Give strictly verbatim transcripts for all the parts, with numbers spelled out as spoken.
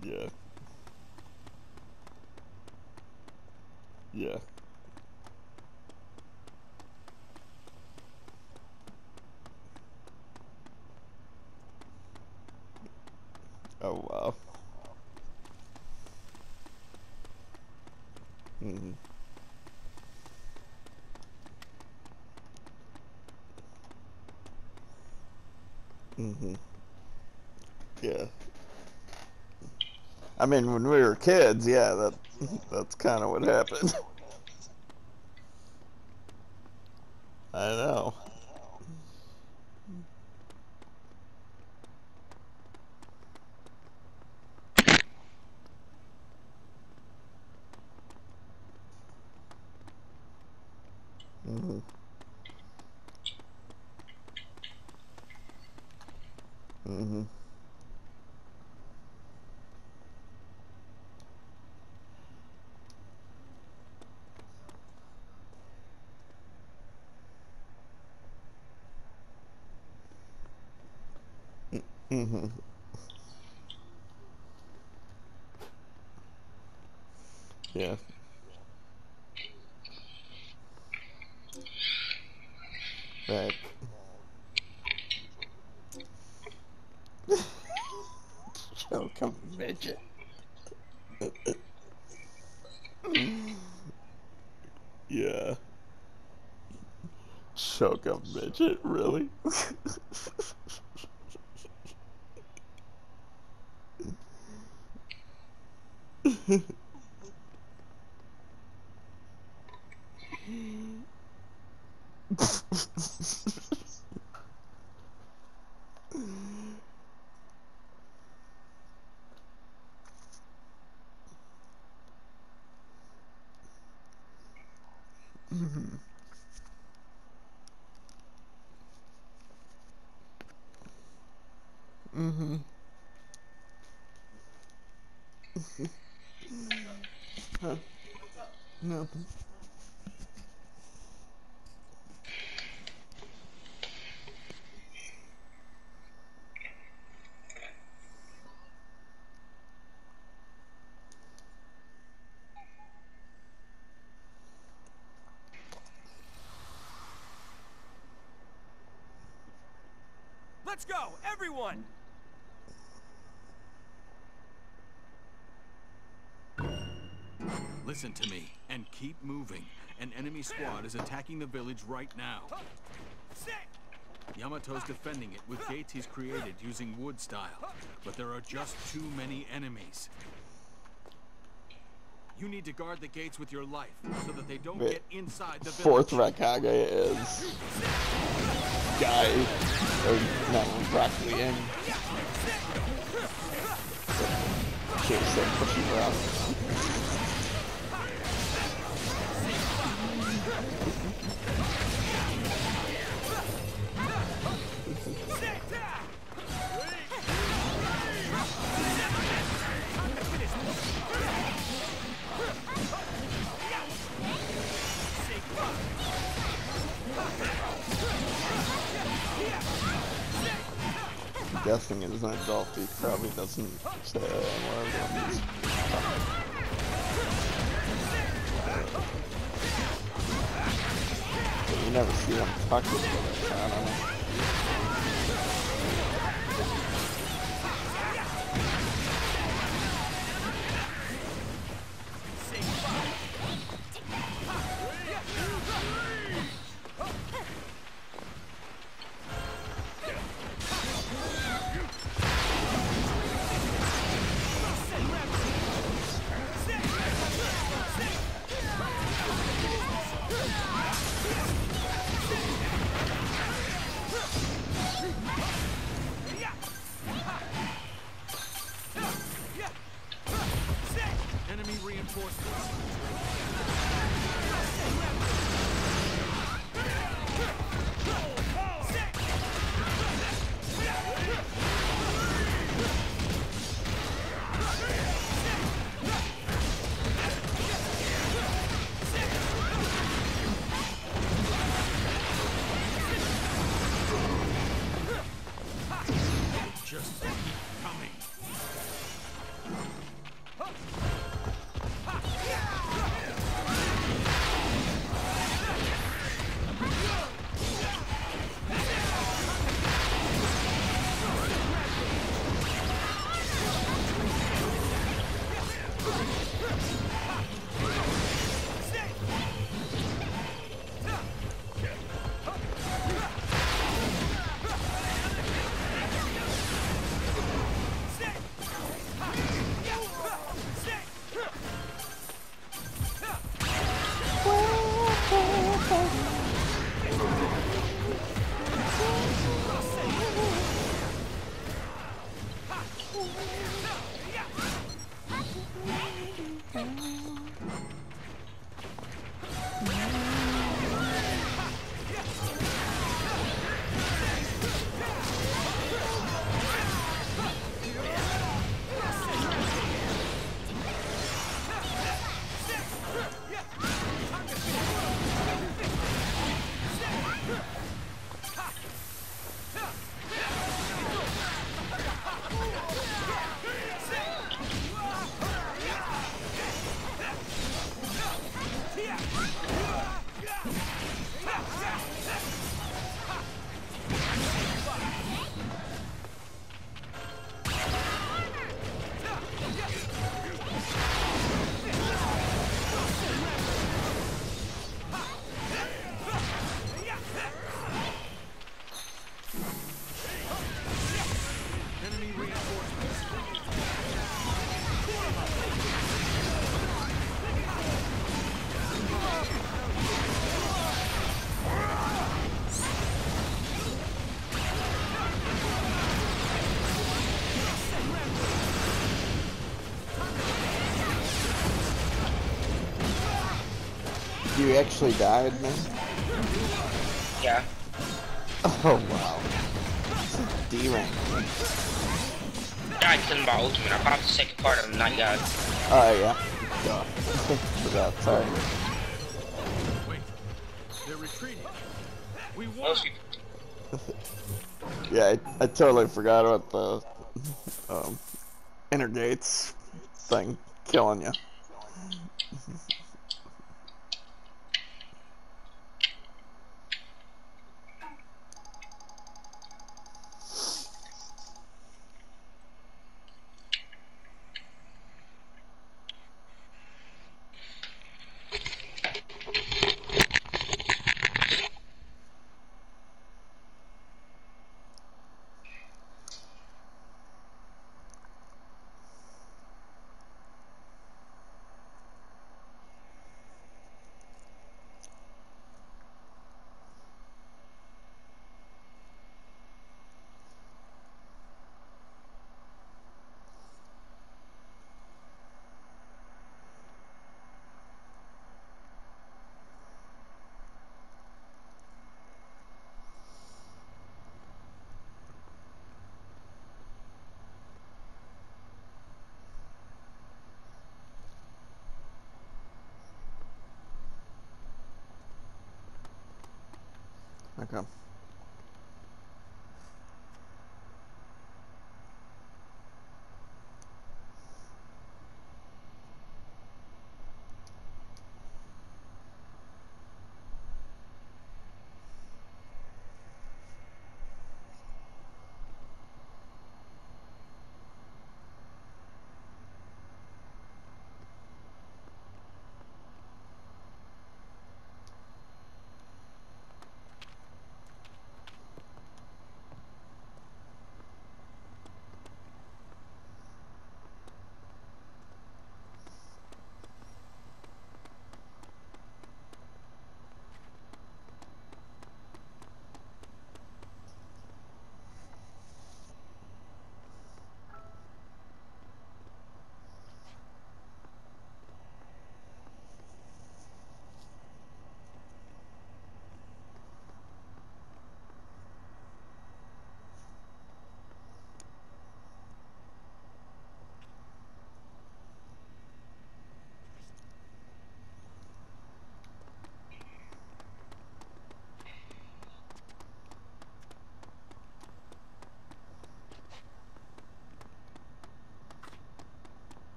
Yeah. Yeah. Oh wow. Mhm. Mhm. Yeah. I mean, when we were kids, yeah, that that's kind of what happened. I know. Mhm. Mhm. Mhm. Yeah. Right. Oh, come midget. Yeah. Choke a midget, really? Mhm. Mhm. Huh? Nothing. Let's go, everyone! Listen to me, and keep moving. An enemy squad is attacking the village right now. Yamato's defending it with gates he's created using wood style. But there are just too many enemies. You need to guard the gates with your life, so that they don't Wait. get inside the Fourth village. Raikage is Guy, or no, Rock Lee. Keep so pushing around. I'm guessing it is an adult, he probably doesn't say one of these. But you never see them talk to each other, so I don't know. Enemy reinforcements. Just keep coming. Enemy reinforcements. You actually died, man? Yeah. Oh, wow. D rank. I couldn't buy ultimate. I bought the second part of them, not yet. Oh, yeah. Duh. Forgot, sorry. Wait, they're retreating. We won. Most Yeah, I, I totally forgot about the um, inner gates thing killing you. Okay.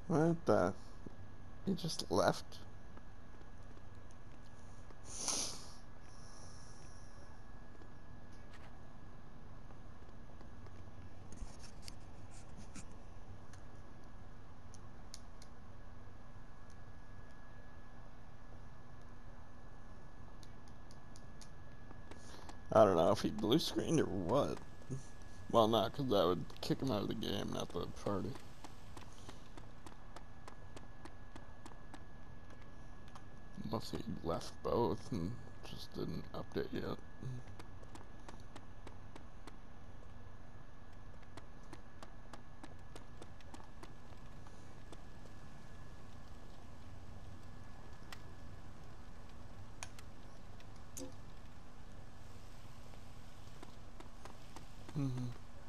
What the? He just left? I don't know if he blue screened or what. Well, not because that would kick him out of the game, not the party. Unless he left both and just didn't update yet. Mm-hmm.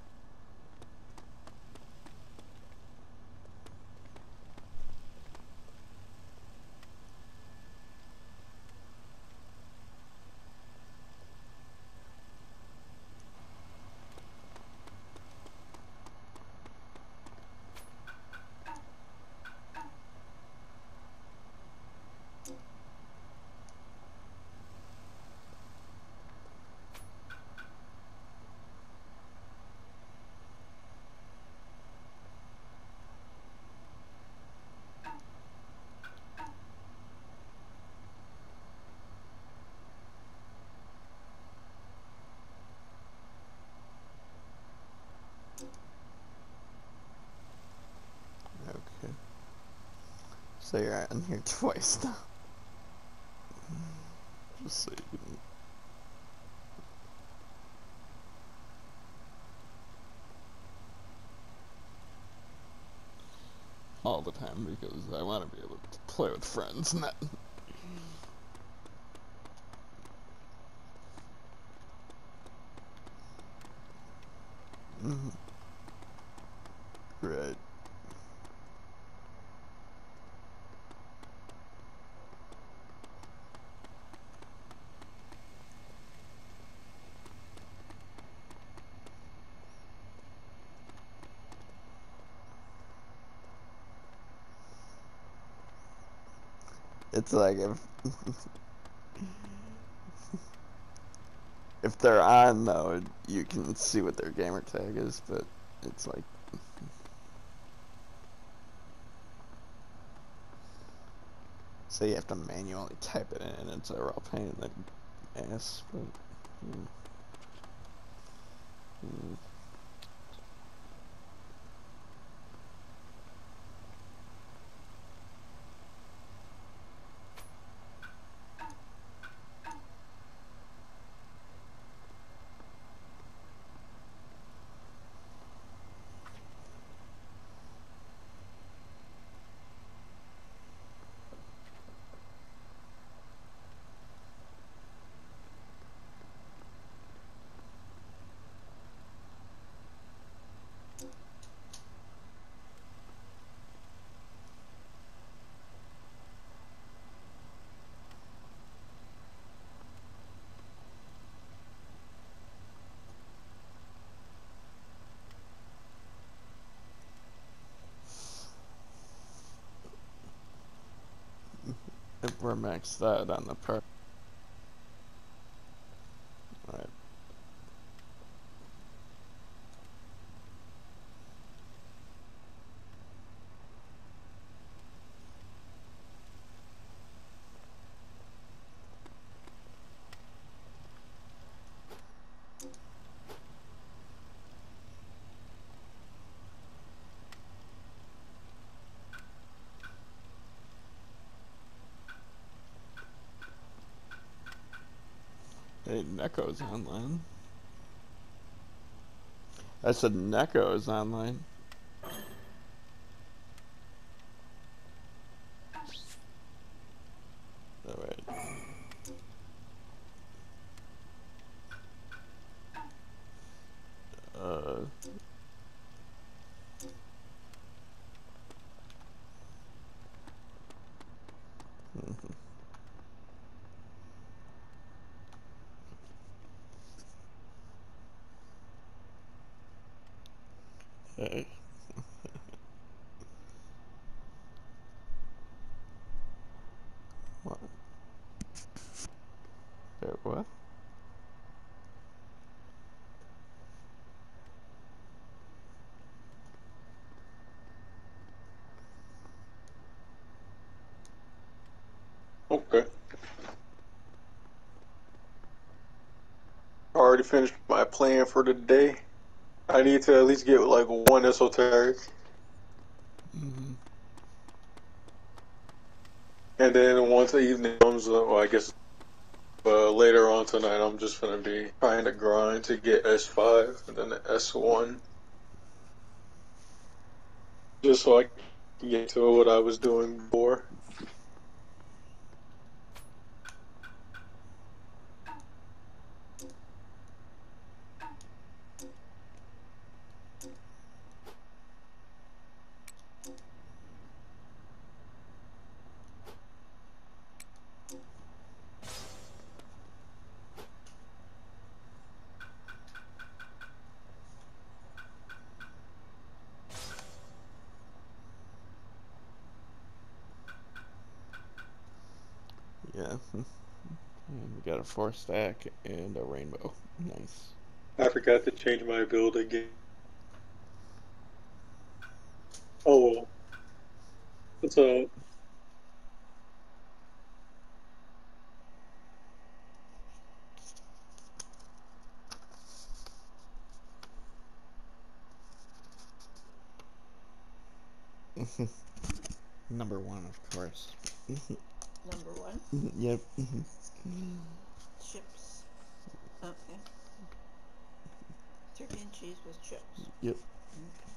Okay. So you're in here twice now. Just so you can... all the time, because I want to be able to play with friends, not... Mm-hmm. Right. It's like if if they're on though, you can see what their gamer tag is, but it's like so you have to manually type it in. It's a real pain in the ass. But, mm, mm. If we're maxed out on the part. Alright. Hey, Neko's online. I said Neko is online. Oh, wait. Uh... Hey. finished my plan for the day. I need to at least get like one esoteric. Mm-hmm. And then once the evening comes, uh, well, I guess uh, later on tonight, I'm just gonna be trying to grind to get S five and then the S one, just so I can get to what I was doing before. Yeah. And we got a four stack and a rainbow. Nice. I forgot to change my build again. Oh well. What's up? Number one, of course. Number one? Yep. Chips. Okay. Turkey and cheese with chips. Yep. Okay.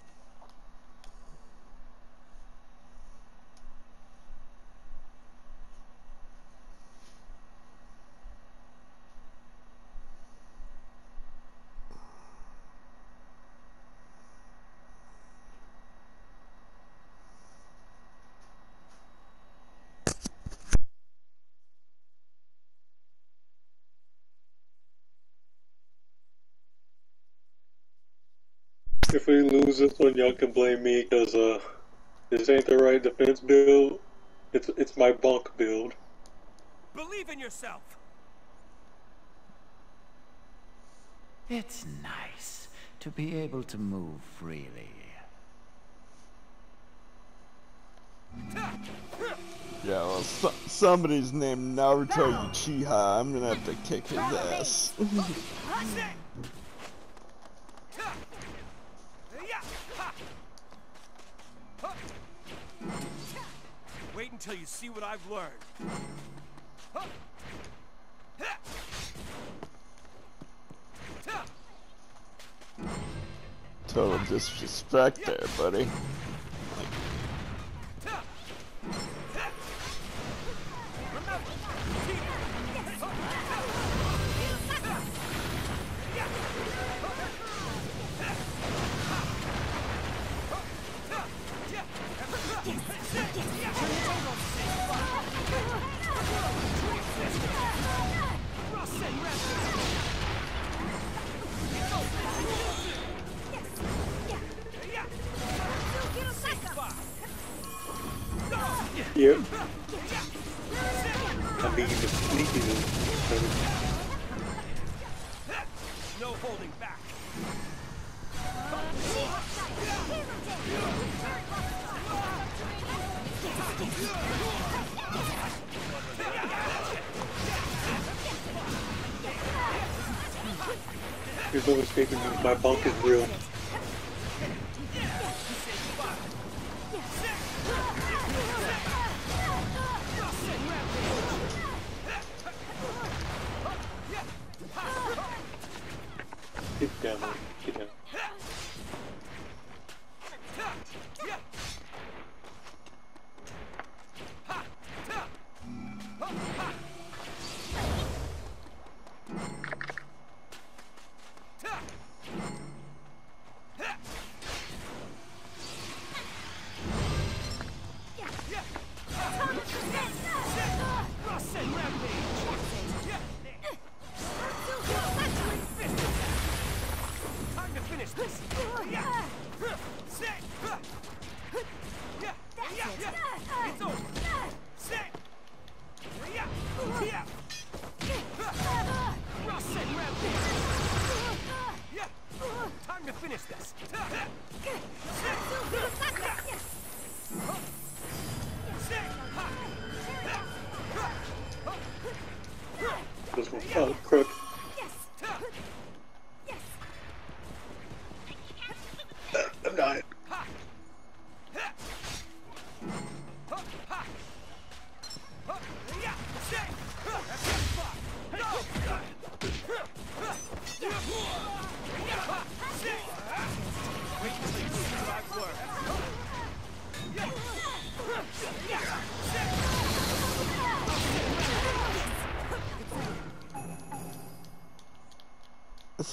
If we lose this one, y'all can blame me because uh, this ain't the right defense build. It's it's my bunk build. Believe in yourself. It's nice to be able to move freely. Yeah, well, so somebody's named Naruto Uchiha. I'm gonna have to kick his ass. Wait until you see what I've learned. Total disrespect there, buddy. Yep. I mean, the sneaky. No holding back. There's no escaping me. My bunk is real. Get down, man. Get down. Time to finish this. This one, oh, crook.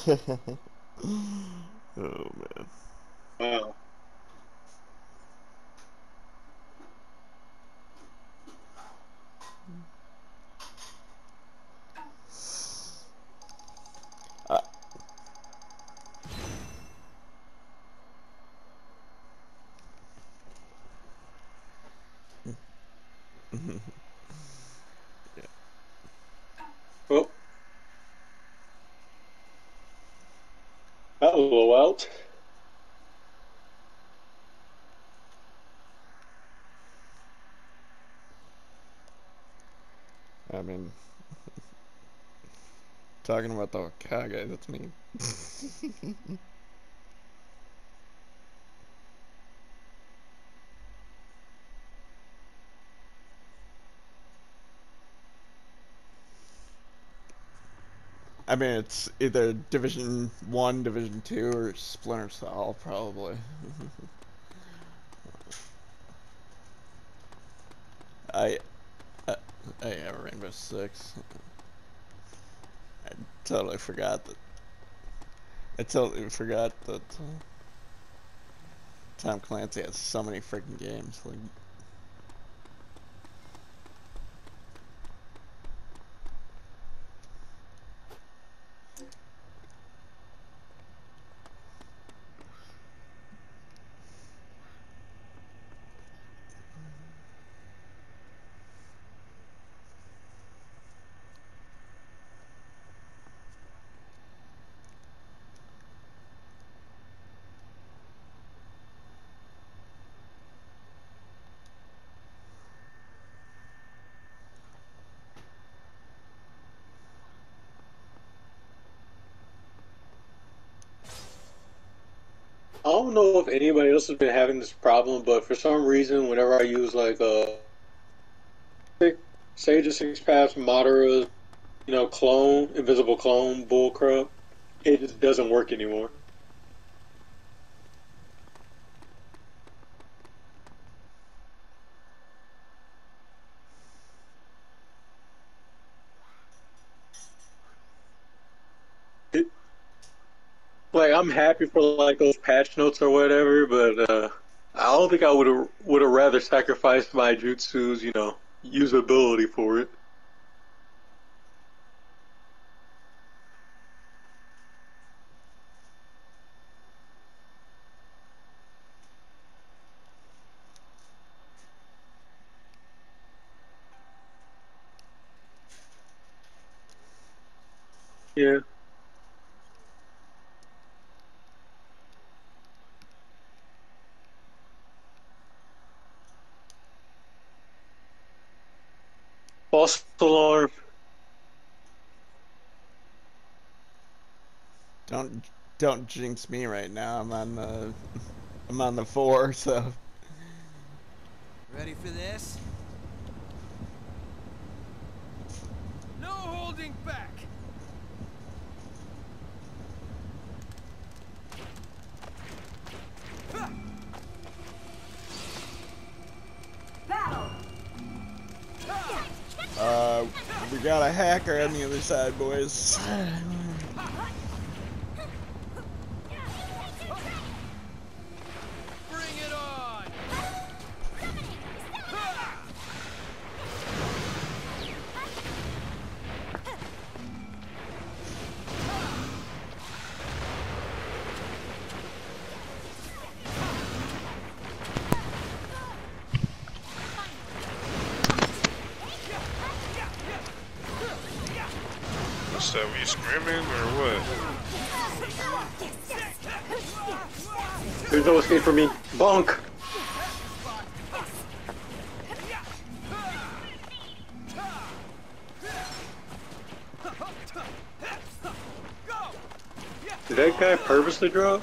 Oh man. Wow. Uh, Well, that was a little out. I mean, talking about the Hokage, that's me. I mean, it's either Division One, Division Two, or Splinter Cell, probably. I, uh, I have Rainbow Six. I totally forgot that. I totally forgot that uh, Tom Clancy has so many freaking games. Like, I don't know if anybody else has been having this problem, but for some reason, whenever I use like a Sage of Six Paths, Madara, you know, clone, invisible clone, bullcrap, it just doesn't work anymore. It, like I'm happy for like those patch notes or whatever, but uh, I don't think I would have would have rather sacrificed my jutsu's, you know, usability for it. Yeah. False alarm. don't don't jinx me right now. I'm on the I'm on the four, so. Ready for this? No holding back! Uh, we got a hacker on the other side, boys. Bring it on! What's that? Were you screaming or what? There's no escape for me. Bonk. Did that guy purposely drop?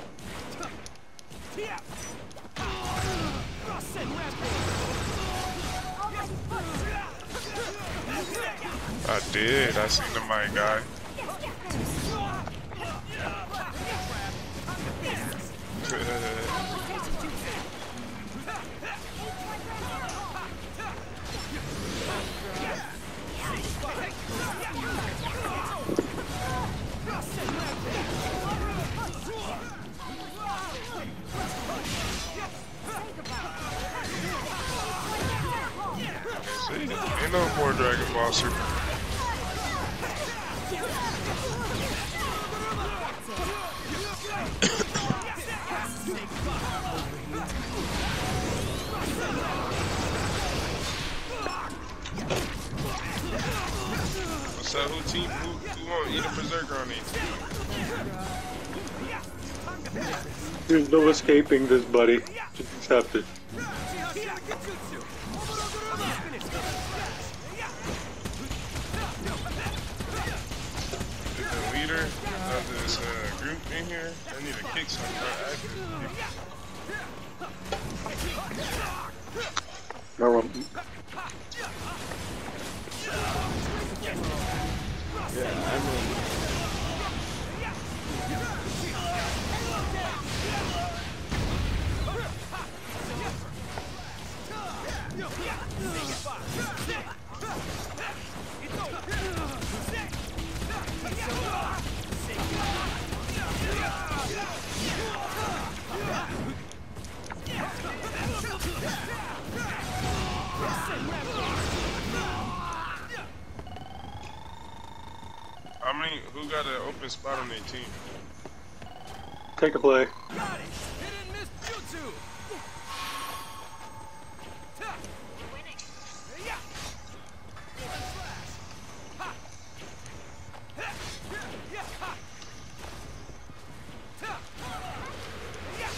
I did. I seen the mic guy. no more Dragon Ball Super. What's up? Who team? Who, who won't eat a berserker on these? There's no escaping this, buddy. Just accept it. The leader of this uh, group in here, I need to kick some No, Yeah, I mean, How many? Who got an open spot on their team? take a play. Got it! Hidden miss jutsu! Ta! Winning! Yeah! Slash! Ha! Ha! Yeah! Ha! Ta! Yeah!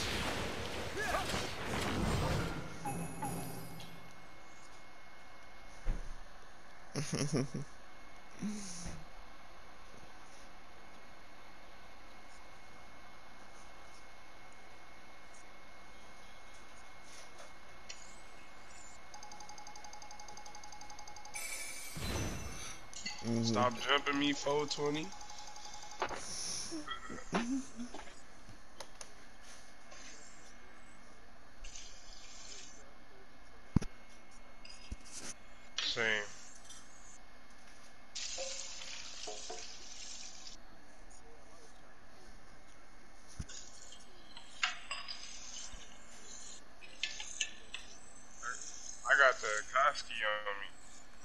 Stop jumping me, four twenty. Same. I got the Koski on me.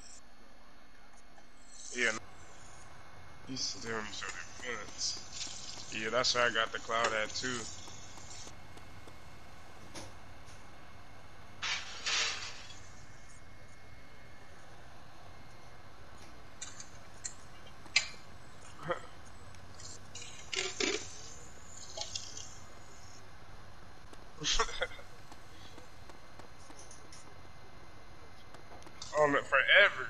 Yeah. He's still in so defense. Yeah, that's why I got the cloud at too. On it forever.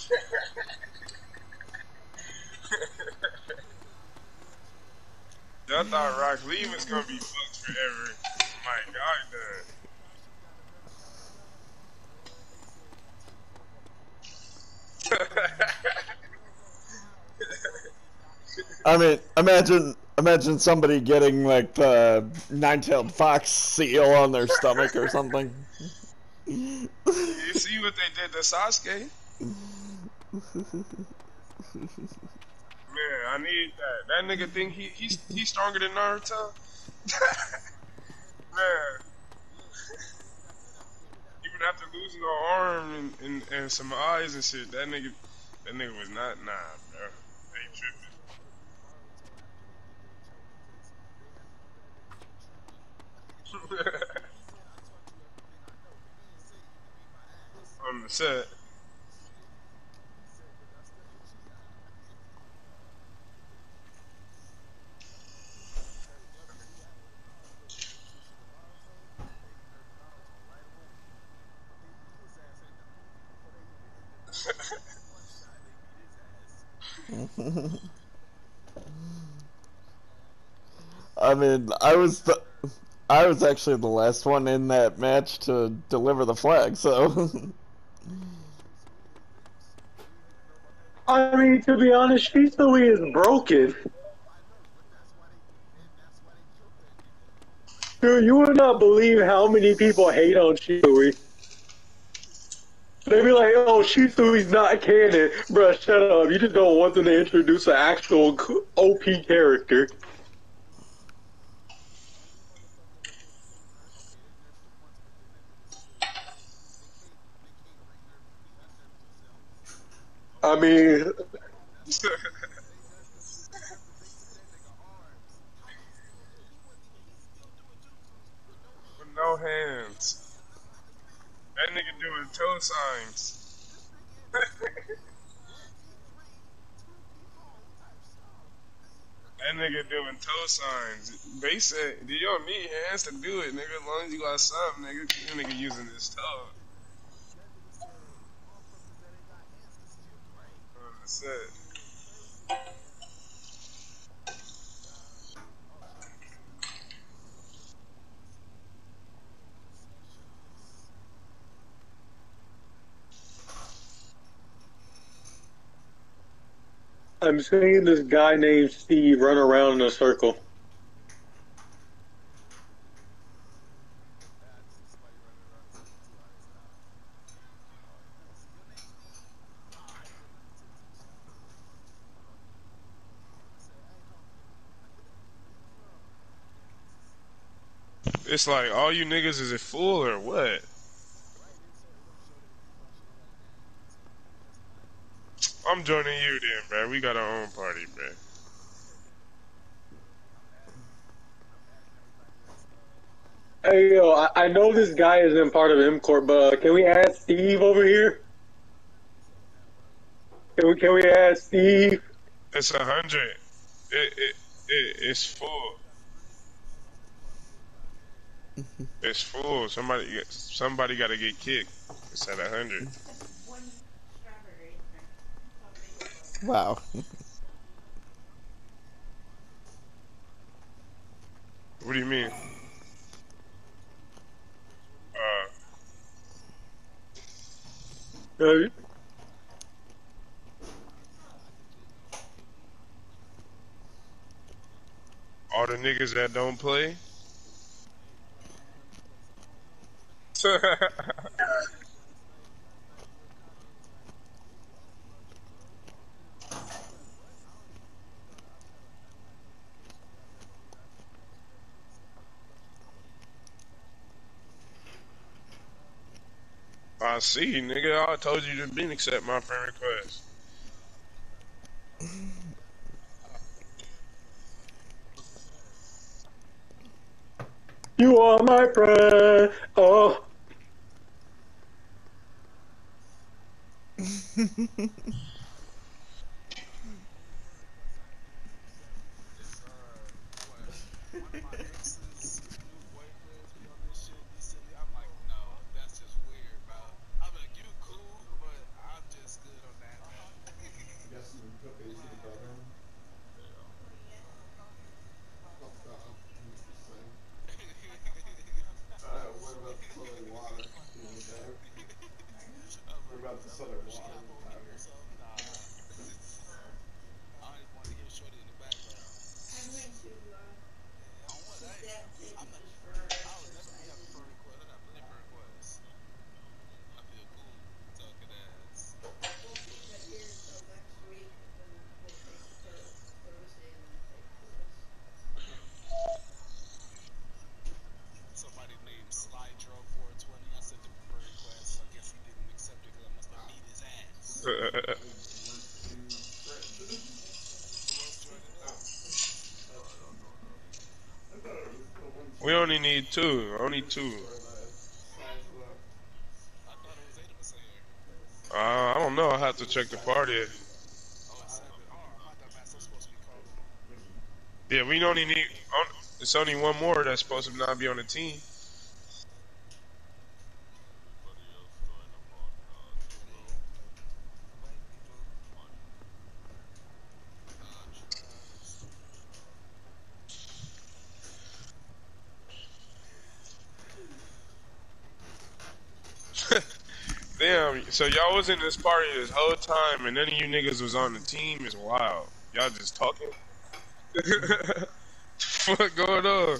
I thought Rock Lee was gonna be fucked forever. My God, I mean, imagine, imagine somebody getting like the nine-tailed fox seal on their stomach or something. you see what they did to Sasuke? Man, I need that. That nigga think he he's he's stronger than Naruto. Man, even after losing an arm and, and and some eyes and shit, that nigga that nigga was not nah, bro. They tripping. On the set. I mean, I was the, I was actually the last one in that match to deliver the flag, so. I mean, to be honest, Shisui is broken. Dude, you would not believe how many people hate on Shisui. They be like, oh, Shisui's not canon. Bruh, shut up. You just don't want them to introduce an actual O P character. I mean, with no hands. That nigga doing toe signs. That nigga doing toe signs. They said, you don't need hands to do it, nigga. As long as you got something, nigga. You nigga using his toe. That's it. I'm seeing this guy named Steve run around in a circle. It's like, all you niggas is a fool or what? I'm joining you then, bro. We got our own party, bro. Hey, yo, I, I know this guy isn't part of M Corp, but uh, can we add Steve over here? Can we, can we add Steve? It's a hundred. It, it, it, it's full. It's full. Somebody, somebody got to get kicked. It's at a hundred. Wow. What do you mean? Uh, Uh, all the niggas that don't play. I see, nigga. I told you to be accept my friend request. You are my friend. Oh. We only need two. Only two. Uh, I don't know. I have to check the party. Yeah, we only need. It's only one more that's supposed to not be on the team. Damn, so y'all was in this party this whole time and none of you niggas was on the team is wild. Y'all just talking? What going on?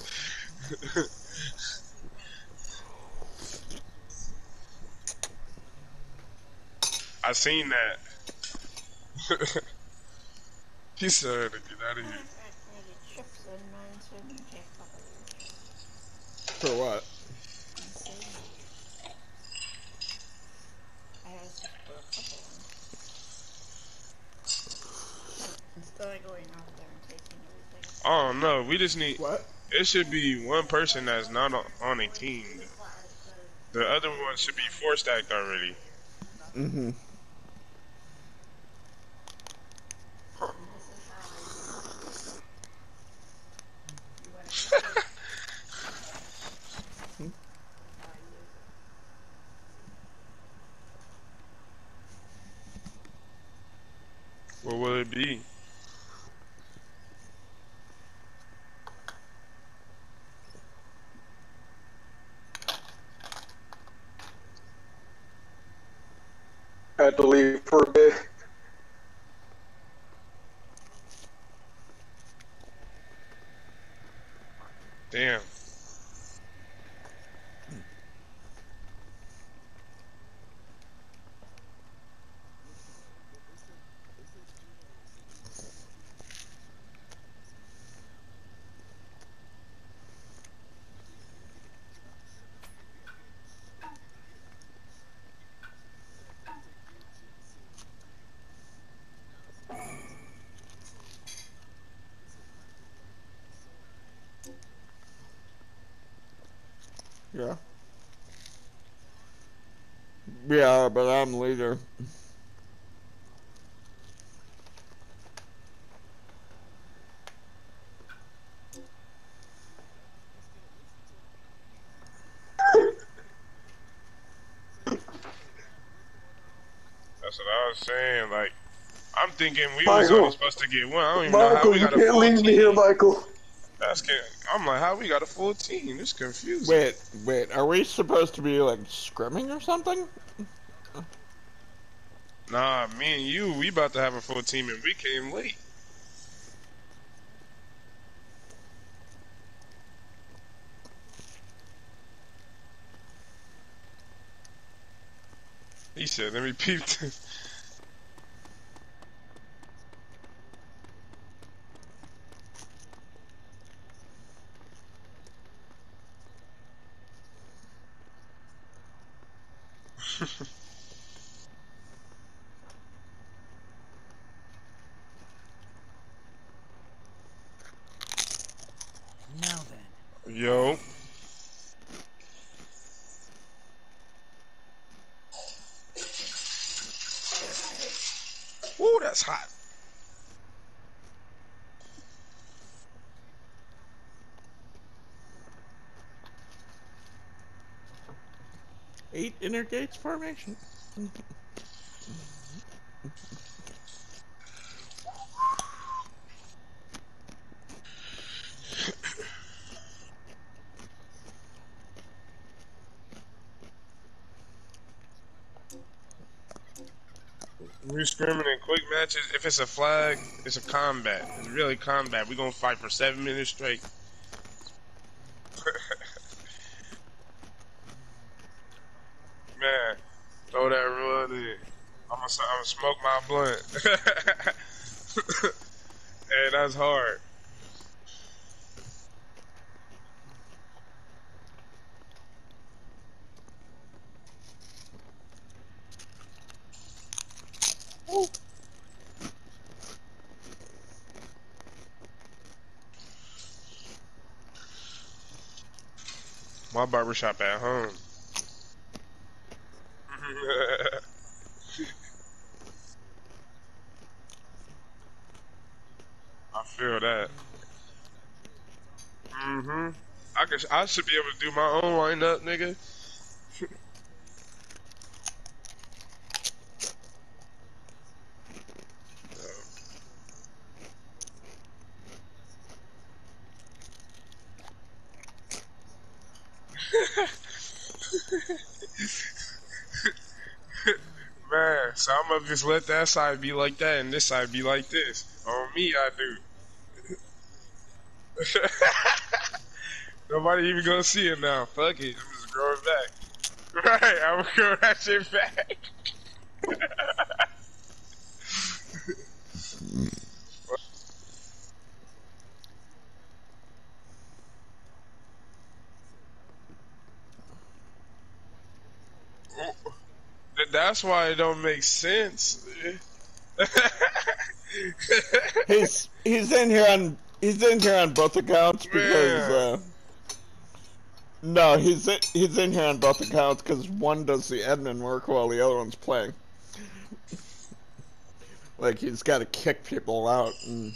I seen that. He said to get out of here. For what? I don't know. We just need. What? It should be one person that's not on, on a team. The other one should be four stacked already. Mm-hmm. What will it be? I had to leave for a bit. Damn. Yeah. Yeah, but I'm leader. That's what I was saying. Like, I'm thinking we Michael. was only supposed to get one. I don't even know how Michael, we you got a can't full leave team. me here, Michael. That's can I'm like, how we got a full team? This confusing. Wait, wait, are we supposed to be like scrimming or something? Nah, me and you, we about to have a full team, and we came late. He said, let me peep this. Now then. Yo. Ooh, that's hot. Eight inner gates formation. We're scrimming in quick matches. If it's a flag, it's a combat. It's really combat. We're gonna fight for seven minutes straight. Man, throw that run in. I'm gonna, I'm gonna smoke my blunt. Hey, that's hard. My barbershop at home. I feel that. Mm-hmm. I could, I should be able to do my own lineup, nigga. Man, so I'm gonna just let that side be like that and this side be like this. On me, I do. Nobody even gonna see it now. Fuck it, I'm just growing back. Right, I'm gonna grow that shit back. That's why it don't make sense. he's he's in here on he's in here on both accounts because Man. uh, no, he's in, he's in here on both accounts because one does the admin work while the other one's playing. Like he's got to kick people out and.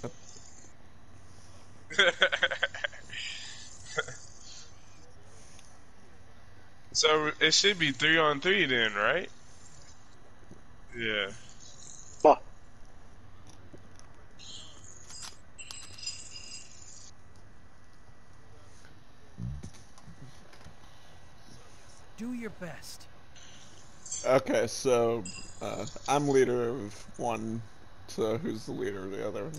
So it should be three on three then, right? Yeah. Fuck. Do your best. Okay, so uh, I'm leader of one, so who's the leader of the other?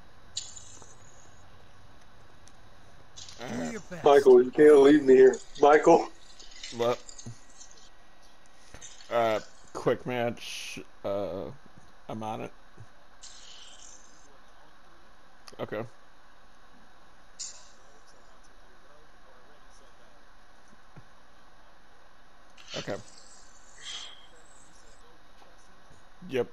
Do your best. Michael, you can't leave me here. Michael. What? Uh, quick match. Uh, I'm on it. Okay. Okay. Yep.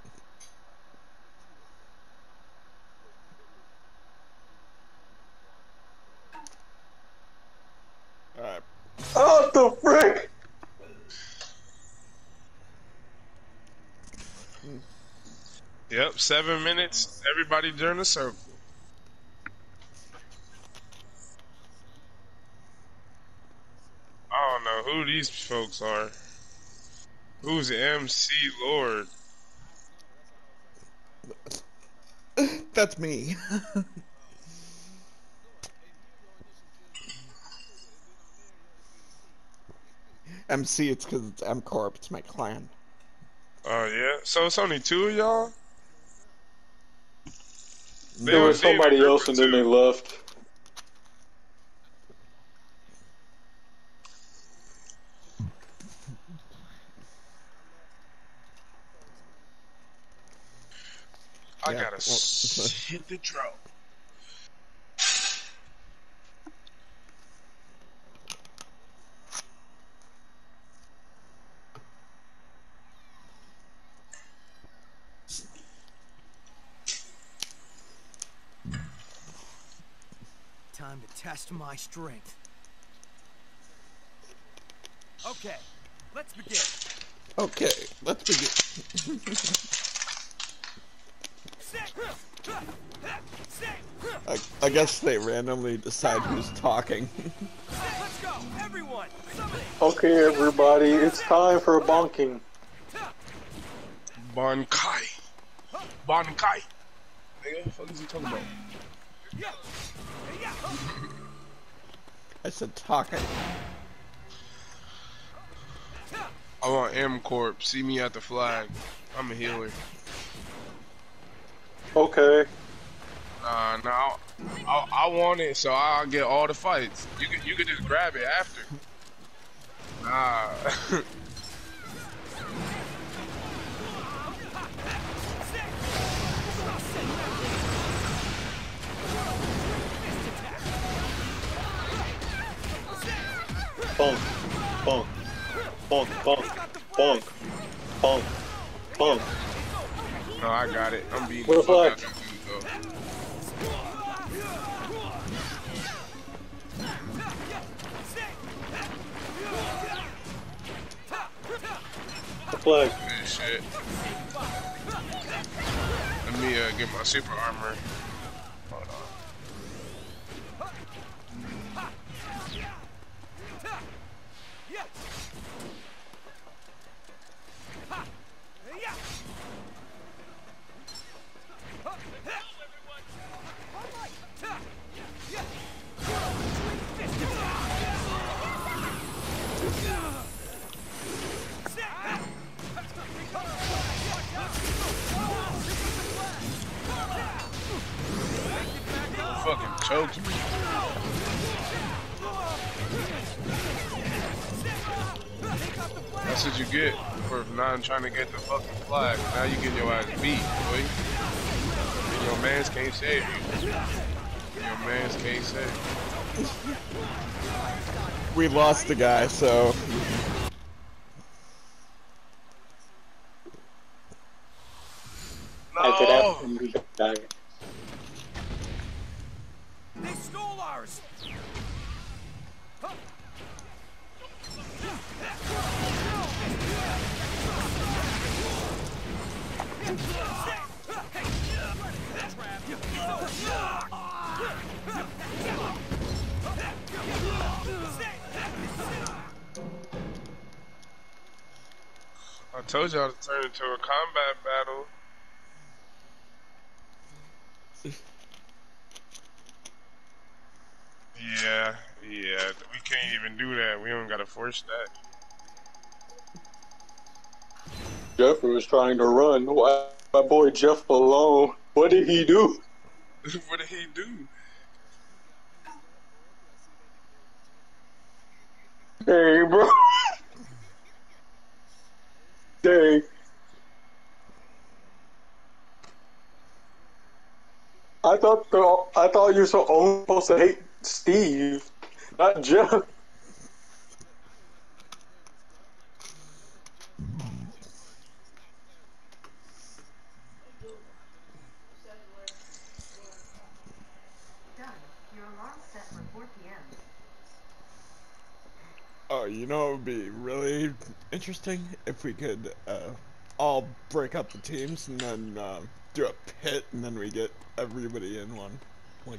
Alright. Oh, the frick! Yep, seven minutes. Everybody during the circle. I don't know who these folks are. Who's the M C Lord? That's me. M C, it's because it's M Corp, it's my clan. Oh yeah, so it's only two of y'all. They There were was somebody else and then they left. I Yeah, gotta well, s- hit the drum. Time to test my strength. Okay, let's begin. Okay, let's begin. I, I guess they randomly decide who's talking. Let's go, everyone! Summon it! Okay, everybody, it's time for bonking. Bankai. Bankai. Nigga, what the fuck is he talking about? I said talking. I want M Corp. See me at the flag. I'm a healer. Okay. Nah, nah. I, I want it, so I'll get all the fights. You can, you can just grab it after. Nah. Bonk. Bonk. Bonk. Bonk. Bonk. Bonk. Bonk. No, I got it. I'm beating Where the the fuck out flag? of you, though. The flag. Good shit. Let me uh, get my super armor. Hold on. Fucking choked me. That's what you get for not trying to get the fucking flag. Now you getting your ass beat, boy. And your mans can't save you. Your mans can't save you. We lost the guy, so After No! that, we died. I told y'all to turn into a combat battle. Yeah, yeah, we can't even do that. We don't gotta force that. Jeffrey was trying to run. Why, my boy Jeff alone? What did he do? What did he do? Hey, bro. Dang. I thought the, I thought you were so only supposed to hate Steve, not Jeff. Oh, you know, it would be really interesting if we could uh, all break up the teams and then uh, do a pit, and then we get everybody in one. Like,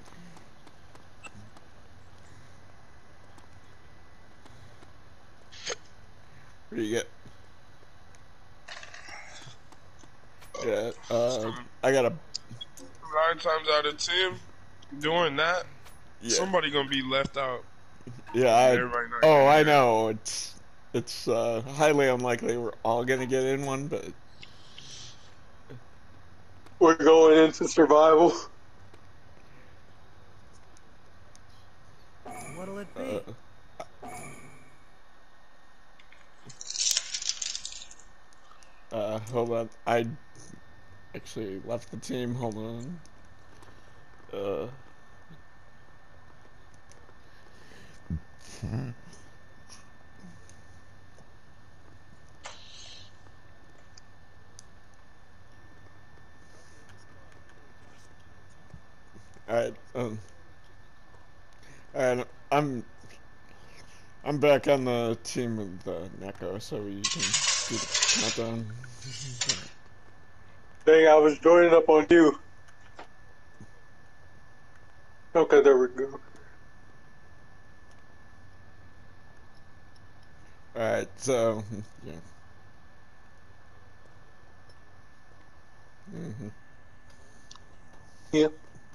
what do you get? Yeah, uh, I got a. Nine times out of ten, doing that, Yeah. somebody gonna be left out. Yeah, I. Everybody not Oh, gonna I do that. know. It's it's uh, highly unlikely we're all gonna get in one, but We're going into survival. What'll it be? uh, uh, hold on. I actually left the team. Hold on. Uh. Alright, um, alright, I'm, I'm back on the team with uh, Neko, so we can do the countdown. Dang, I was joining up on you. Okay, there we go. Alright, so, yeah. Mm-hmm. Yeah.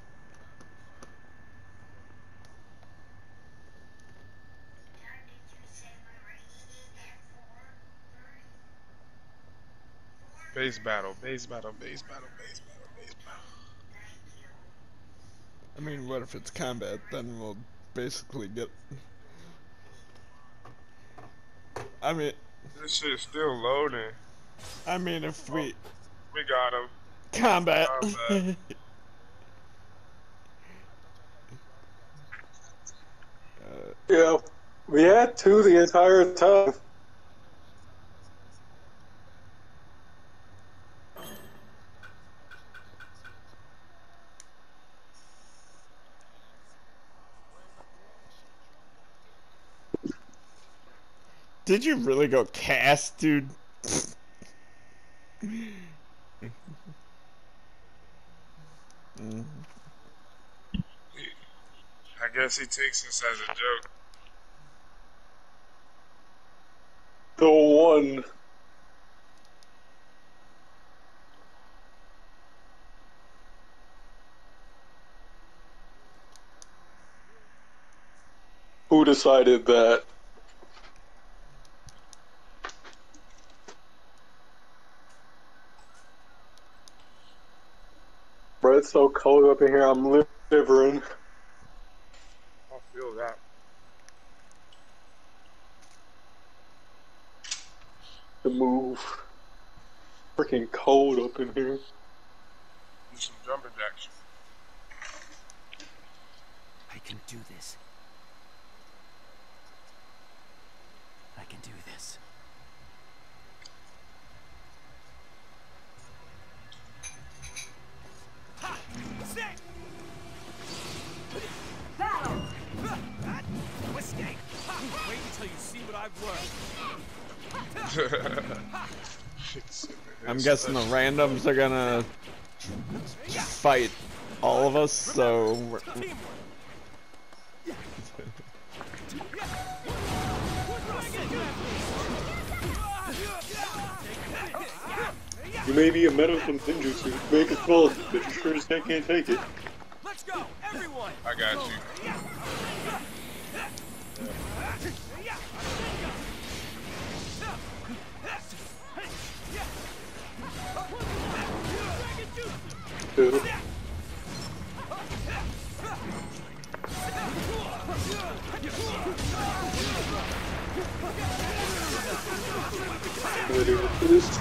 Base battle, base battle, base battle, base battle, base battle. I mean, what if it's combat? Then we'll basically get... I mean... This shit's still loading. I mean, if we... We got him. Combat! Combat. uh, Yeah, we had two the entire time. Did you really go cast, dude? Mm. I guess he takes this as a joke. The one. Who decided that? Bro, it's so cold up in here, I'm shivering. I feel that. To move. Freaking cold up in here. Do some jumping jacks. I can do this. I can do this. Battle! Escape! until you see what I've learned. I'm guessing the randoms are gonna fight all of us, so we're, You may be a medical ninjutsu, make us full, but you sure as heck can't take it. Let's go, everyone. I got you. Two. Ready for this?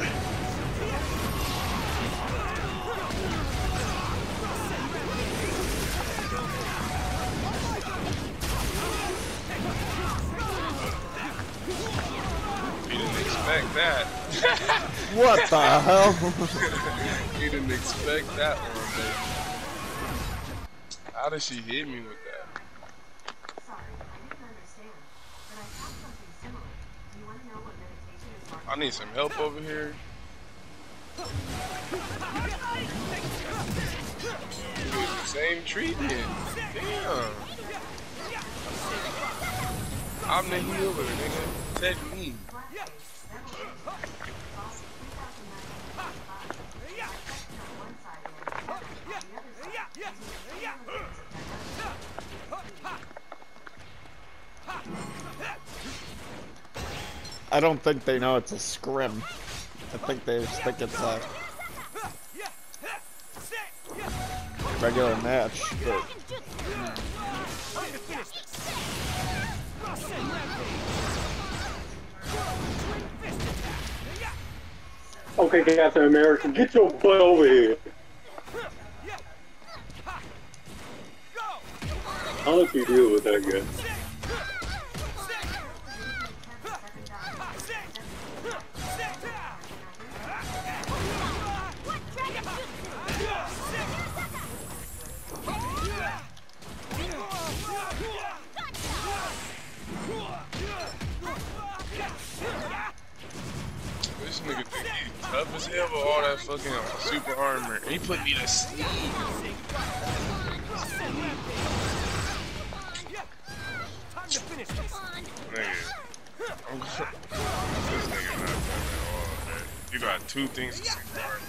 You didn't expect that. what the hell? You didn't expect that one, baby. How did she hit me with that? I need some help over here. Doing the same treatment. Damn. I'm the healer, nigga. Take me. I don't think they know it's a scrim. I think they just think it's a regular match, but Okay, Captain America, get your butt over here. I'll let you deal with that guy. This nigga think he's tough as hell with all that fucking super armor. He put me to sleep. Nigga. I'm gonna... This nigga not tough at all, man. You got two things to super armor.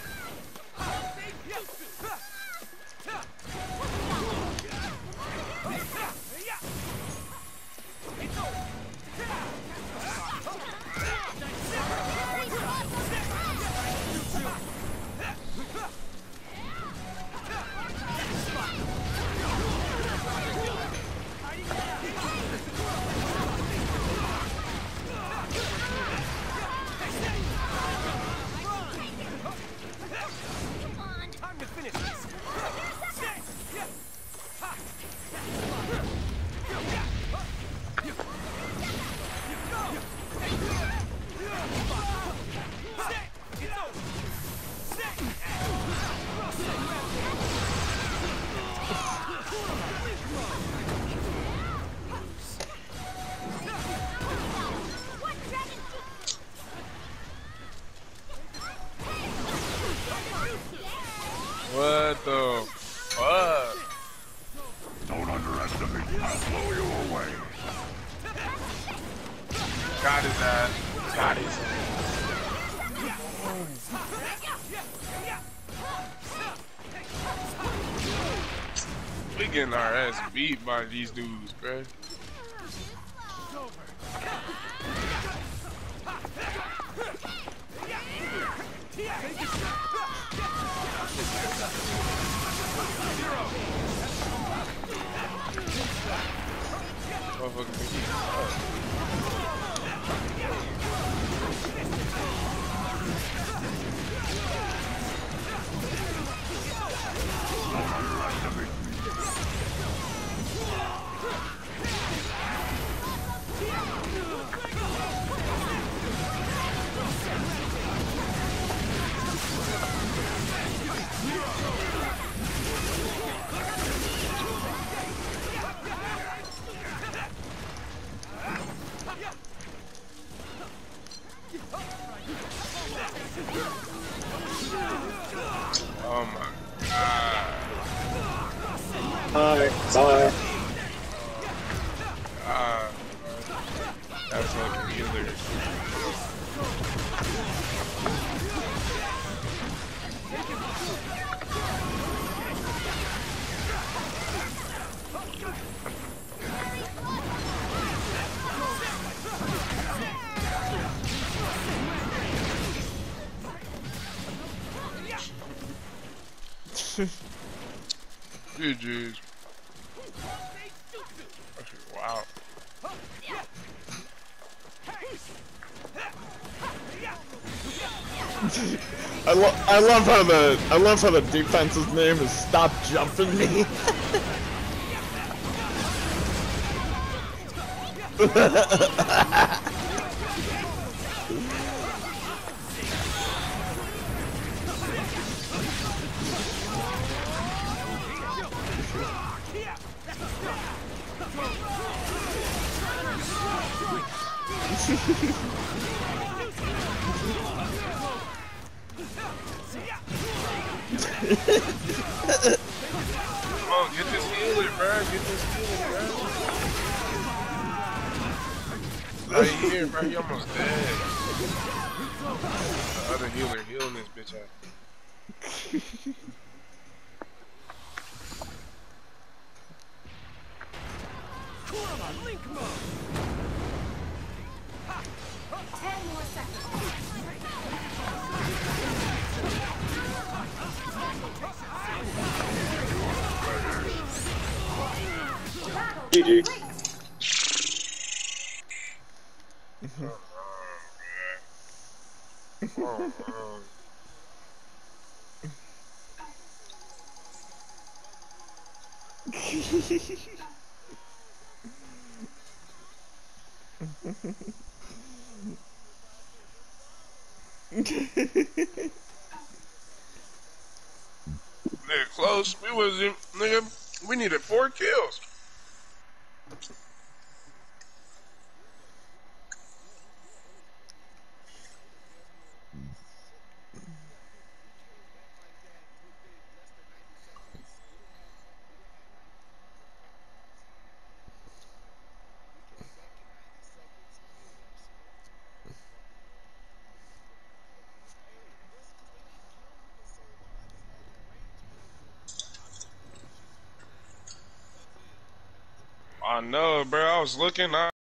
What the fuck? Don't underestimate me. I'll blow you away. Got his ass. Got his ass. We getting our ass beat by these dudes, bruh. Motherfucker think he's tough. fucking healer. G G's. Wow. I love I love how the I love how the defense's name is Stop Jumping Me. Come on, get this healer, bro. Get this healer, bro. Right here, bro. He almost dead. The other healer healing this bitch out. Link mode. Ten more seconds. G G. Oh, oh. Nigga, close. We was in, nigga. We needed four kills. I know, bro. I was looking. I